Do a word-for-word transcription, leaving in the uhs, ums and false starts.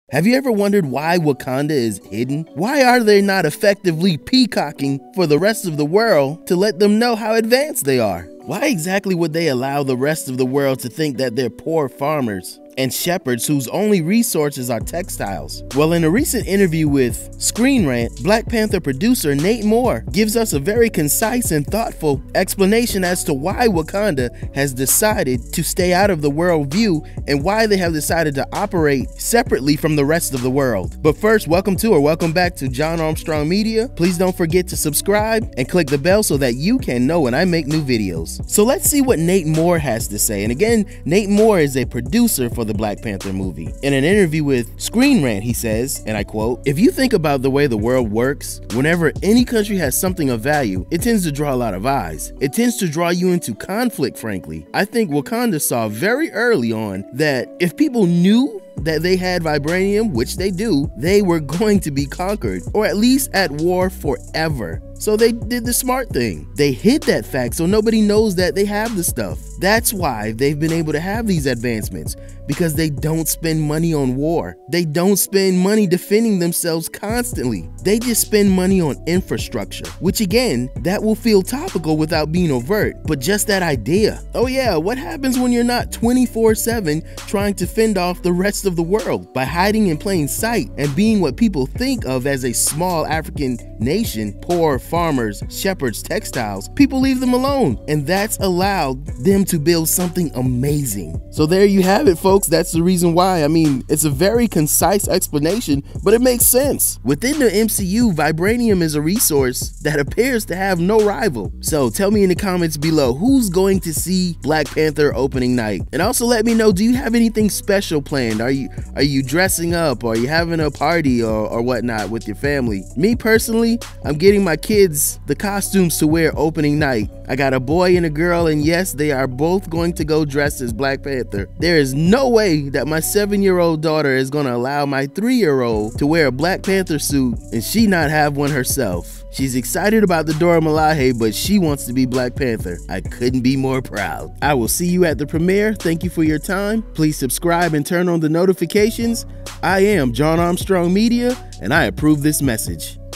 Have you ever wondered why Wakanda is hidden? Why are they not effectively peacocking for the rest of the world to let them know how advanced they are? Why exactly would they allow the rest of the world to think that they're poor farmers and shepherds whose only resources are textiles? Well, in a recent interview with Screen Rant, Black Panther producer Nate Moore gives us a very concise and thoughtful explanation as to why Wakanda has decided to stay out of the world view and why they have decided to operate separately from the rest of the world. But first, welcome to or welcome back to John Armstrong Media. Please don't forget to subscribe and click the bell so that you can know when I make new videos. So let's see what Nate Moore has to say. And again, Nate Moore is a producer for the Black Panther movie. In an interview with Screen Rant, he says, and I quote, "If you think about the way the world works, whenever any country has something of value, it tends to draw a lot of eyes. It tends to draw you into conflict, frankly. I think Wakanda saw very early on that if people knew that they had vibranium, which they do, they were going to be conquered, or at least at war forever. So they did the smart thing. They hid that fact so nobody knows that they have the stuff. That's why they've been able to have these advancements, because they don't spend money on war. They don't spend money defending themselves constantly. They just spend money on infrastructure, which again, that will feel topical without being overt, but just that idea. Oh yeah, what happens when you're not twenty-four seven trying to fend off the rest of the world? By hiding in plain sight and being what people think of as a small African nation, poor farmers, shepherds, textiles, people leave them alone, and that's allowed them to build something amazing. So there you have it, folks. That's the reason why. I mean, it's a very concise explanation, but it makes sense. Within the M C U, vibranium is a resource that appears to have no rival. So tell me in the comments below, who's going to see Black Panther opening night? And also let me know, do you have anything special planned? Are you are you dressing up? Or are you having a party or, or whatnot with your family? Me personally, I'm getting my kids the costumes to wear opening night. I got a boy and a girl, and yes, they are both going to go dressed as Black Panther. There is no way that my seven-year-old daughter is going to allow my three-year-old to wear a Black Panther suit and she not have one herself. She's excited about the Dora Milaje, but she wants to be Black Panther. I couldn't be more proud. I will see you at the premiere. Thank you for your time. Please subscribe and turn on the notifications. I am John Armstrong Media, and I approve this message.